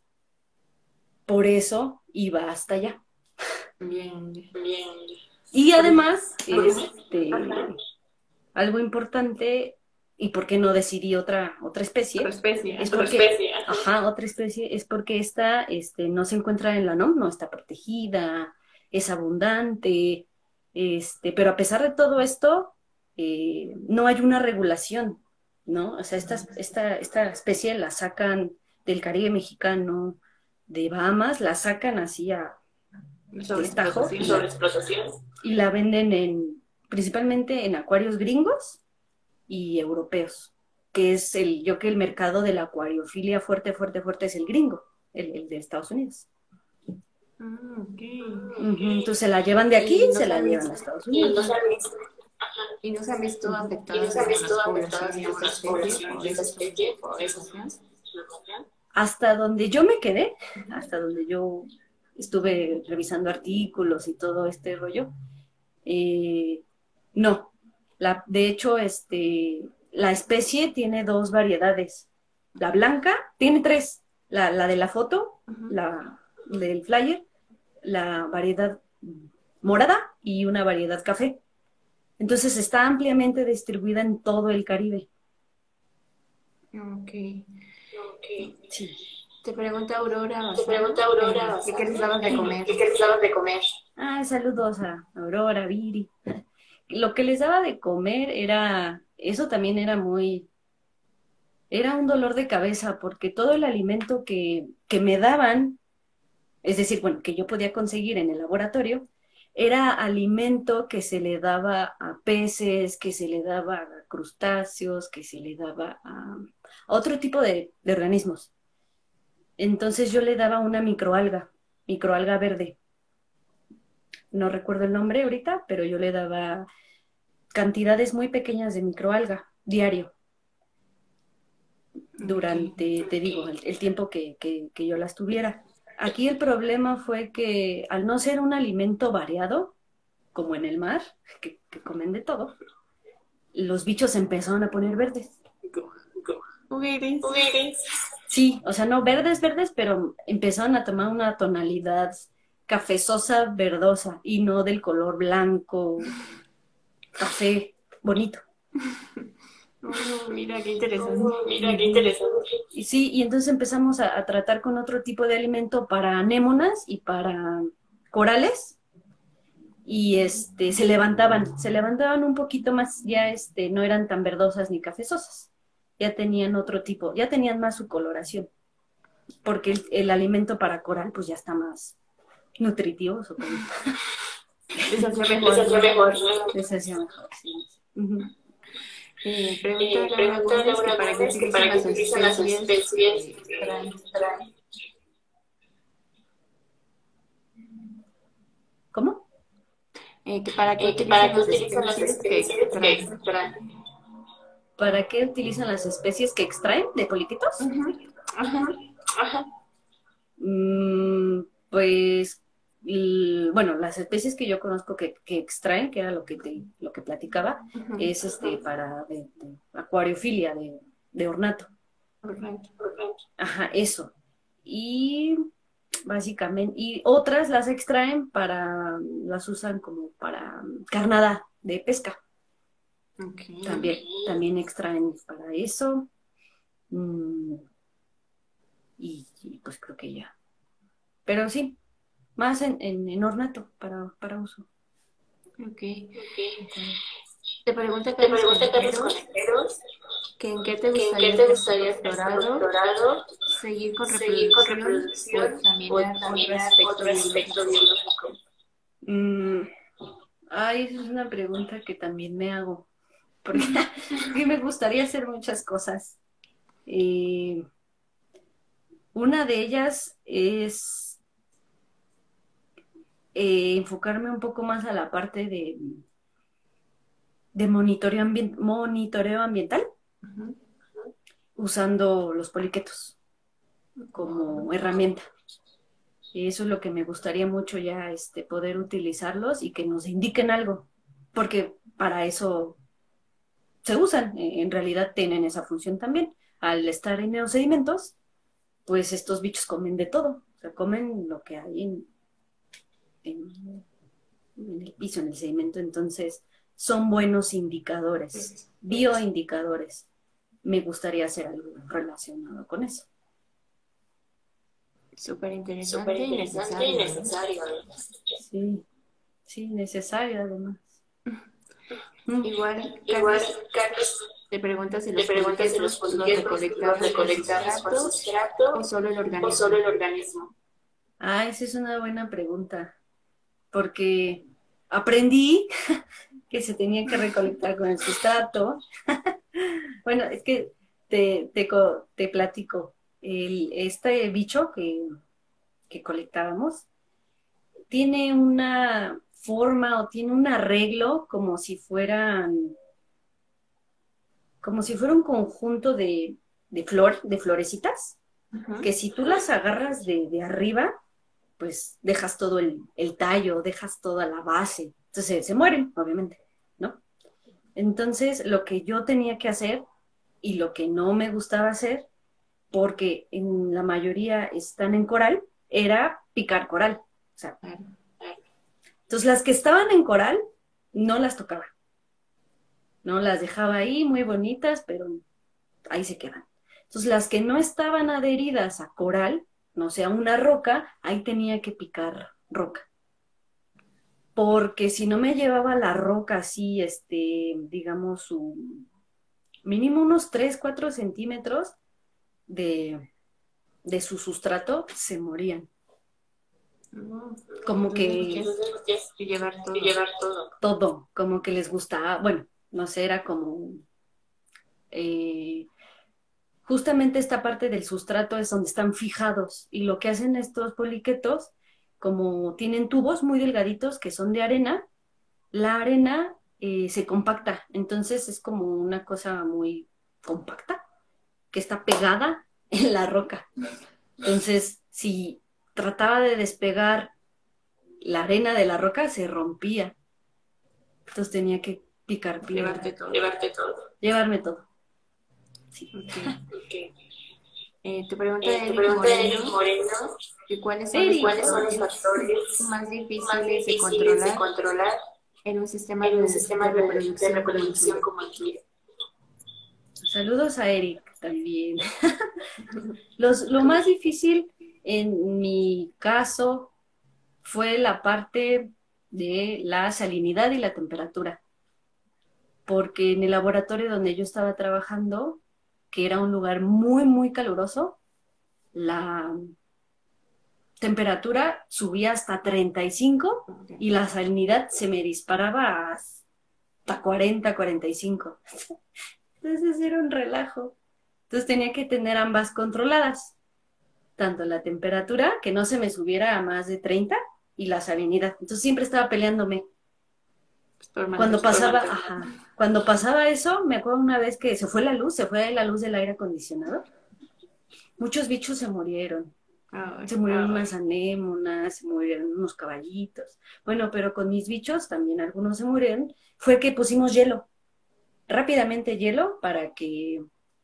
Por eso iba hasta allá. Bien. Bien. Y además, este, algo importante, y por qué no decidí otra, otra especie, Otra especie. es Otra porque, especie. ajá, otra especie, es porque esta este, no se encuentra en la N O M, no está protegida, es abundante, este, pero a pesar de todo esto, eh, no hay una regulación, ¿no? O sea, esta, esta, esta especie la sacan del Caribe mexicano, de Bahamas, la sacan así a destajo y, Sobre explotación. y la venden en, principalmente en acuarios gringos y europeos, que es el, yo que el mercado de la acuariofilia fuerte, fuerte, fuerte es el gringo, el, el de Estados Unidos. Ah, okay. Uh-huh. Entonces se la llevan de aquí y no se la llevan a Estados Unidos. Y no se han visto, ¿Y no se han visto afectadas y no se han visto algunas afectadas poblaciones de algunas esta especie poblaciones por de esta esas especie por esas situaciones? Hasta donde yo me quedé, hasta donde yo estuve revisando artículos y todo este rollo, eh, no. La, de hecho, este, la especie tiene dos variedades. La blanca, tiene tres. La, la de la foto, uh-huh. La del flyer, la variedad morada y una variedad café. Entonces está ampliamente distribuida en todo el Caribe. Ok. Okay. Sí. Te pregunta Aurora. Te pregunta Aurora. ¿Qué, ¿Qué les dabas de comer? ¿Qué, ¿Qué les dabas de comer? Ah, saludos a Aurora, Viri. Lo que les daba de comer era, eso también era muy, era un dolor de cabeza porque todo el alimento que, que me daban, es decir, bueno, que yo podía conseguir en el laboratorio, era alimento que se le daba a peces, que se le daba a crustáceos, que se le daba a, a otro tipo de, de organismos. Entonces yo le daba una microalga, microalga verde. No recuerdo el nombre ahorita, pero yo le daba cantidades muy pequeñas de microalga diario durante, okay. te digo, el, el tiempo que, que, que yo las tuviera. Aquí el problema fue que al no ser un alimento variado, como en el mar, que, que comen de todo, los bichos se empezaron a poner verdes. Mujeres. Sí, o sea, no verdes, verdes, pero empezaron a tomar una tonalidad cafezosa, verdosa, y no del color blanco, café, bonito. Oh, mira qué interesante. Oh, mira qué interesante. Y sí, y entonces empezamos a, a tratar con otro tipo de alimento para anémonas y para corales, y este, se levantaban, se levantaban un poquito más, ya este, no eran tan verdosas ni cafezosas, ya tenían otro tipo, ya tenían más su coloración, porque el, el alimento para coral pues ya está más nutritivo, supongo. Les hacía mejor. Les hacía mejor. Les hacía mejor, sí. Uh-huh. Eh, pregunta Eh, Laura pregunta Gómez que Laura para qué Gómez que utilizan para qué las utilizan las especies especies eh, eh, extraen. extraen. ¿Cómo? Eh, que para qué Eh, que para utilizan qué las utilizan las especies que especies que extraen. extraen. ¿Para qué utilizan las especies que extraen de poliquitos? Ujú. Ajá. Ajá. Mm, pues, l- bueno, las especies que yo conozco que, que extraen, que era lo que te, lo que platicaba, Ujú. es este para de, de acuariofilia, de, de ornato. Correcto. Ajá, eso. Y básicamente, y otras las extraen para, las usan como para carnada de pesca. Ok. También, también extraen para eso. Mm, y, y pues creo que ya. Pero sí, más en, en, en ornato para, para uso. Ok. Ok. Te pregunta Te Carlos pregunta Carlos Conejeros Conejeros que en qué te que en qué gustaría te hacer tu gustaría hacer tu doctorado, doctorado, seguir con seguir con reproducción o reproducción o examinar otro examinar aspecto otro aspecto biológico. biológico. Mm, ay, esa es una pregunta que también me hago. Porque sí me gustaría hacer muchas cosas. Eh, una de ellas es eh, enfocarme un poco más a la parte de, de monitoreo, ambien- monitoreo ambiental Ujú. usando los poliquetos como herramienta. Y eso es lo que me gustaría mucho ya este, poder utilizarlos y que nos indiquen algo, porque para eso se usan, eh, en realidad tienen esa función también. Al estar en los sedimentos, pues estos bichos comen de todo, o sea, comen lo que hay en, en, en el piso, en el sedimento, entonces son buenos indicadores, bioindicadores. Me gustaría hacer algo relacionado con eso. Súper Súper interesante y interesante y necesario, ¿eh? necesario, además. Sí, sí, necesario además. Igual, Igual, Carlos, Carlos, te pregunta si te los preguntas si los poliquetos los poliquetos los recolectamos con recolectamos con sustrato o sustrato solo el o solo organismo. el organismo. Ah, esa es una buena pregunta, porque aprendí que se tenía que recolectar con el sustrato. Bueno, es que te, te, co- te platico. El, este bicho que, que colectábamos tiene una forma o tiene un arreglo como si fueran, como si fuera un conjunto de, de flor, de florecitas, Ujú. que si tú las agarras de, de arriba, pues dejas todo el, el tallo, dejas toda la base. Entonces se mueren, obviamente, ¿no? Entonces, lo que yo tenía que hacer y lo que no me gustaba hacer, porque en la mayoría están en coral, era picar coral. O sea, Claro. entonces las que estaban en coral, no las tocaba. No las dejaba ahí muy bonitas, pero ahí se quedan. Entonces, las que no estaban adheridas a coral, no sea una roca, ahí tenía que picar roca. Porque si no me llevaba la roca así, este, digamos, su mínimo unos tres cuatro centímetros de, de su sustrato, se morían. No, Como entonces que tienes Entonces, tienes que llevar que todo. llevar todo. todo, como que les gustaba, bueno, no sé, era como eh, justamente esta parte del sustrato es donde están fijados y lo que hacen estos poliquetos, como tienen tubos muy delgaditos que son de arena, la arena eh, se compacta, entonces es como una cosa muy compacta que está pegada en la roca. Entonces, si trataba de despegar la arena de la roca, se rompía. Entonces tenía que picar Llevarte piedra, todo. Llevarte todo. llevarme todo. Sí. Ok. Okay. Eh, te pregunta Eh, te Eric pregunta Eric Moreno Moreno, que cuáles son los Eric, ¿cuáles son los factores factores más más difíciles de difíciles de controlar controlar en un sistema en un de, de sistema de, de reproducción como el reproducción tuyo. como el tuyo? saludos a Eric también. Los, lo más difícil en mi caso fue la parte de la salinidad y la temperatura, porque en el laboratorio donde yo estaba trabajando, que era un lugar muy, muy caluroso, la temperatura subía hasta treinta y cinco y la salinidad se me disparaba hasta cuarenta, cuarenta y cinco. Entonces era un relajo. Entonces tenía que tener ambas controladas, tanto la temperatura, que no se me subiera a más de treinta, y la salinidad. Entonces siempre estaba peleándome. Cuando pasaba, ajá, cuando pasaba eso, me acuerdo una vez que se fue la luz, se fue la luz del aire acondicionado. Muchos bichos se murieron. Ay, se murieron ay. unas anémonas, se murieron unos caballitos. Bueno, pero con mis bichos también algunos se murieron. Fue que pusimos hielo, rápidamente hielo, para que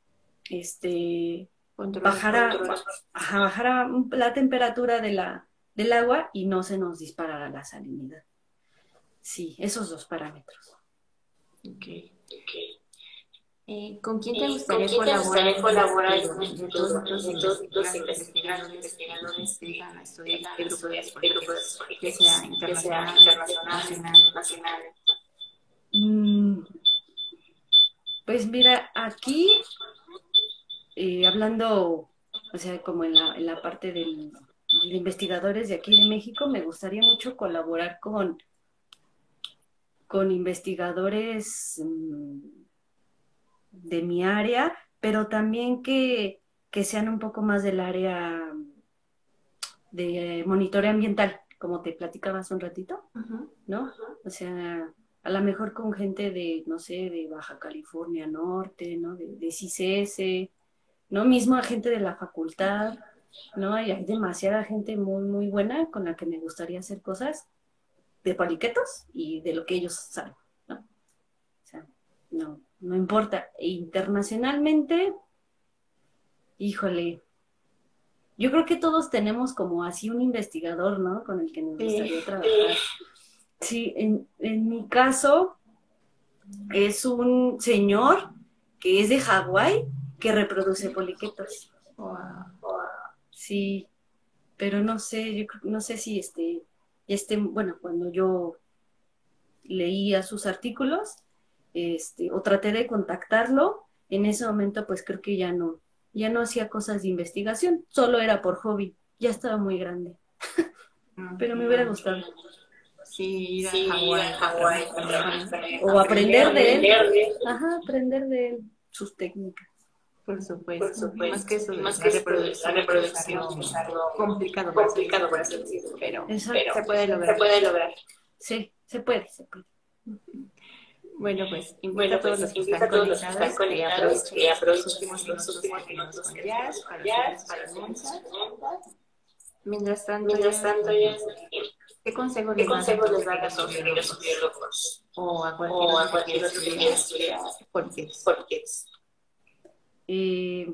este control, bajara, control. Ajá, bajara la temperatura de la, del agua y no se nos disparara la salinidad. Sí, esos dos parámetros. Ok, ok. Eh, ¿Con quién te gustaría ¿Con quién colaborar, te colaborar en un de futuro? todos los investigadores, investigadores que van a estudiar este grupo de políticos, que sea internacional, nacional, nacional? Mm, pues mira, aquí, eh, hablando, o sea, como en la, en la parte del, de investigadores de aquí de México, me gustaría mucho colaborar con, con investigadores mmm, de mi área, pero también que, que sean un poco más del área de monitoreo ambiental, como te platicaba hace un ratito, uh-huh, ¿no? Uh-huh. O sea, a lo mejor con gente de, no sé, de Baja California Norte, ¿no? De, de C I C S, ¿no? Mismo a gente de la facultad, ¿no? Y hay demasiada gente muy, muy buena con la que me gustaría hacer cosas de poliquetos y de lo que ellos saben, ¿no? O sea, no, no importa. E internacionalmente, híjole, yo creo que todos tenemos como así un investigador, ¿no? Con el que nos gustaría sí, trabajar. Sí, en, en mi caso es un señor que es de Hawái que reproduce poliquetos. Wow. Sí, pero no sé, yo no sé si este, este, bueno, cuando yo leía sus artículos, este, o traté de contactarlo, en ese momento pues creo que ya no, ya no hacía cosas de investigación, solo era por hobby, ya estaba muy grande, pero me hubiera gustado. Sí, ir a sí, Hawái, o aprender de él, ajá, aprender de él, sus técnicas. Por supuesto, por supuesto. Más que eso, más la que reproducción, la reproducción es algo complicado, complicado para hacer, pero, pero se puede lograr. Se puede lograr. Sí, se puede, se puede. Bueno, pues invita bueno, a todos pues, los que invita están a todos los que están conectados conectados y aprovechen los últimos los últimos minutos minutos con que Jazz tenemos para con Jazz, hacer para sus hacer preguntas. Mientras tanto, Mientras tanto, ya, ¿qué consejo ¿qué les consejo das les dan a sus queridos biólogos? O a cualquier O a otro cualquier que otro que quiera quiera estudiar políticos? políticos. Eh,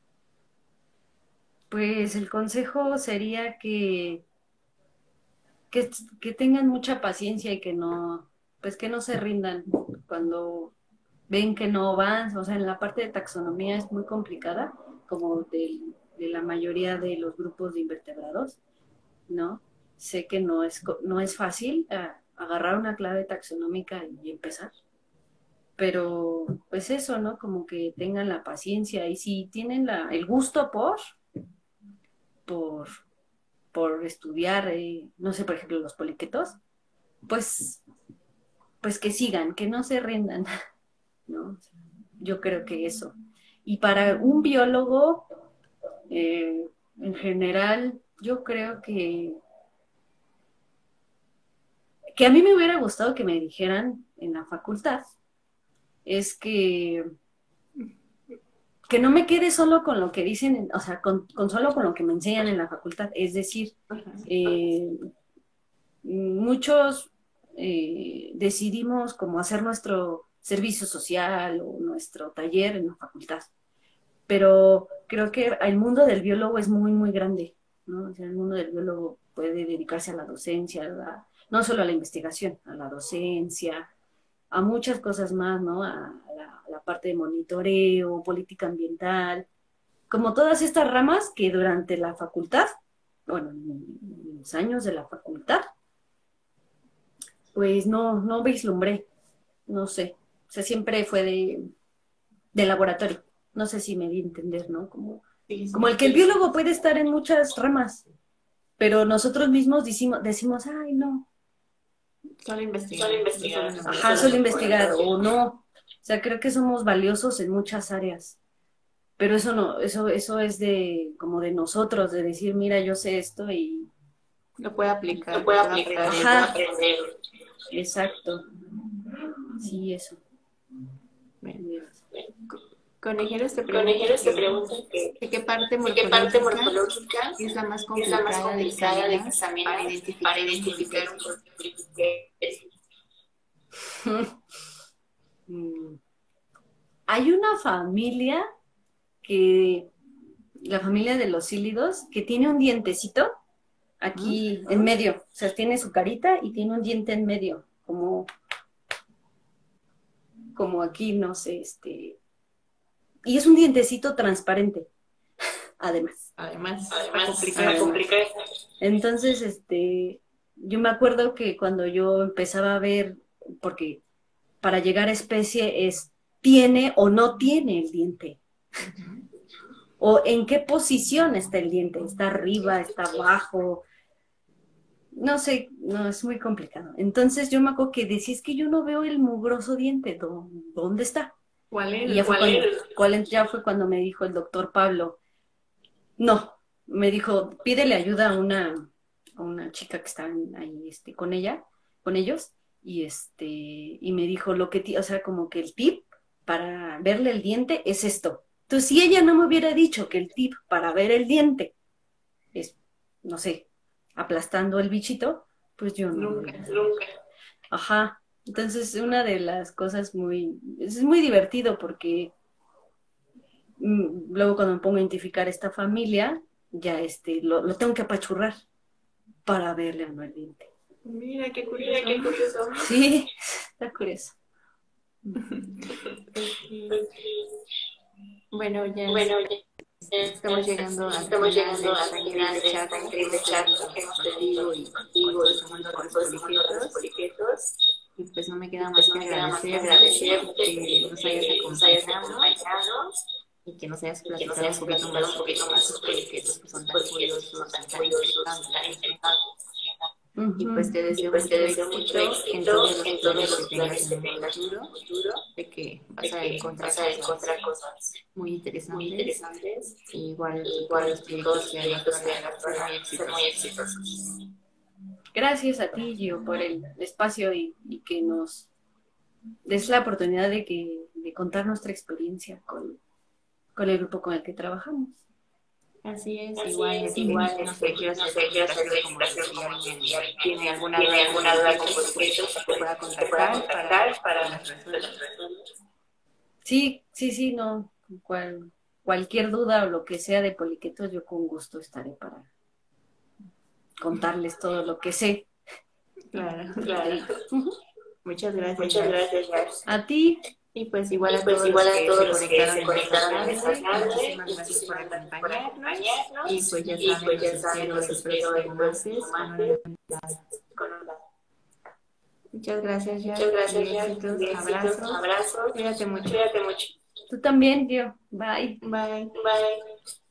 pues el consejo sería que, que, que tengan mucha paciencia y que no, pues que no se rindan cuando ven que no van, o sea, en la parte de taxonomía es muy complicada, como de, de la mayoría de los grupos de invertebrados, ¿no? Sé que no es, no es fácil uh, agarrar una clave taxonómica y empezar, pero pues eso, ¿no? Como que tengan la paciencia y si tienen la, el gusto por, por, por estudiar, eh, no sé, por ejemplo, los poliquetos, pues, pues que sigan, que no se rindan, ¿no? Yo creo que eso. Y para un biólogo, eh, en general, yo creo que que a mí me hubiera gustado que me dijeran en la facultad es que que no me quede solo con lo que dicen, o sea, con, con solo con lo que me enseñan en la facultad. Es decir, eh, muchos eh, decidimos como hacer nuestro servicio social o nuestro taller en la facultad, pero creo que el mundo del biólogo es muy, muy grande, ¿no? O sea, el mundo del biólogo puede dedicarse a la docencia, a la, no solo a la investigación, a la docencia, a muchas cosas más, ¿no? A la, a la parte de monitoreo, política ambiental, como todas estas ramas que durante la facultad, bueno, en los años de la facultad, pues no, no vislumbré, no sé, o sea, siempre fue de, de laboratorio, no sé si me di a entender, ¿no? Como, sí, sí, como el que el biólogo puede estar en muchas ramas, pero nosotros mismos decimos, decimos ay, no, solo investigar, solo investigar, ajá, solo investigar, o no, sea, creo que somos valiosos en muchas áreas, pero eso no, eso, eso es de, como de nosotros, de decir, mira, yo sé esto y Lo puede aplicar, Lo puede puede aplicar, aprender. Ajá. puede aprender. exacto. Sí, eso. Bueno, Conejeros te preguntan, Conejeros te preguntan que, ¿de qué parte ¿de qué parte morfológica morfológica es la más es la complicada, más complicada de de examinar examinar para identificar, para un identificar un poliqueto? poliqueto? Mm. Hay una familia que, la familia de los cílidos, que tiene un dientecito aquí en medio. O sea, tiene su carita y tiene un diente en medio, como, como aquí, no sé, este. Y es un dientecito transparente, además. Además, Además, complicado. para complicar. Entonces, este, yo me acuerdo que cuando yo empezaba a ver, porque para llegar a especie es, ¿tiene o no tiene el diente? ¿O en qué posición está el diente? ¿Está arriba? ¿Está abajo? No sé, no, es muy complicado. Entonces yo me acuerdo que decía, es que yo no veo el mugroso diente, ¿dó- ¿dónde está? ¿Cuál Y es? ya fue, ¿Cuál cuando, es? cuál- ya fue cuando me dijo el doctor Pablo, no, me dijo, pídele ayuda a una, a una chica que está ahí este, con ella, con ellos, y este, y me dijo lo que, ti- o sea, como que el tip para verle el diente es esto. Entonces, si ella no me hubiera dicho que el tip para ver el diente es, no sé, aplastando el bichito, pues yo no. Nunca, Nunca. Ajá. Entonces, una de las cosas muy, es muy divertido porque mm, luego cuando me pongo a identificar esta familia, ya este, lo, lo tengo que apachurrar para verle o no el diente. Mira, qué curioso. Mira qué curioso. Sí, está curioso. Bueno, ya Bueno, ya estamos llegando al estamos final llegando de al esta final increíble de charla esta que increíble hemos charla tenido que hemos contigo tenido y con contigo todo y este mundo de con los todo este mundo de los poliquetos. poliquetos. Y pues no me queda Y más pues que no me queda más que agradecerte agradecerte que nos hayas que nos hayas acompañado acompañado y que nos hayas y que nos platicado un hayas poquito platicado más un sobre poquito más estos sobre poliquetos que estos son tan poliquetos que son curiosos tan y tan curiosos y tan interesantes. interesantes. Y pues te Ujú. Y deseo pues te mucho deseo mucho éxito en éxito todos los en todos planes que los tengas planes que en un tengas en futuro, un futuro, de que vas de a que encontrar vas a cosas encontrar cosas muy muy interesantes. interesantes. Y igual Y todos los igual proyectos todos los que hagas proyectos que para hagas ser muy para ser muy exitosos. exitosos. Gracias a ti, Gio, por el espacio y, y que nos des la oportunidad de, que, de contar nuestra experiencia con, con el grupo con el que trabajamos. Así es, Así igual, es, este, igual, no este, sé, quiero no hacer sé, quiero hacer verificación como de verificación si como de alguien si alguien tiene alguna tiene duda con alguna duda con poliquetos, pues poliquetos, te pues pueda te pueda contactar para contactar para que las que las resuelvas. resuelvas. Sí, sí, sí, no. Cual, cualquier duda o lo que sea de poliquetos, yo con gusto estaré para contarles todo lo que sé. Claro. Claro. Muchas gracias. Muchas Jazz. gracias, Jazz. A ti, Y pues igual Y a pues todos igual los a que todos se los que conectaron se en esta conectaron en esta tarde, tarde, muchísimas gracias por muchísimas gracias por acompañarnos. acompañarnos. Y pues ya Y saben, pues los ya saben, espero los el espero próximo el próximo martes con una martes nueva. con una. Muchas gracias, Jazz. Muchas gracias, Y Jazz. éxitos, Y éxitos, abrazos. abrazos. Cuídate mucho. Cuídate mucho. tú también, Gio. Bye. Bye. Bye.